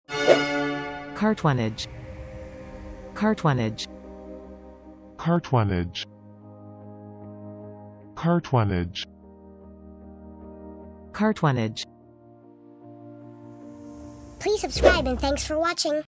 Cartonnage. Cartonnage. Cartonnage. Cartonnage. Cartonnage. Please subscribe and thanks for watching.